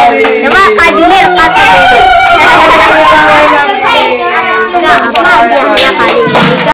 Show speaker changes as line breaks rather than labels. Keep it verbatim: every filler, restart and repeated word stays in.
Coba Kak Junir kasih. Enggak, apa dia hanya kali ini.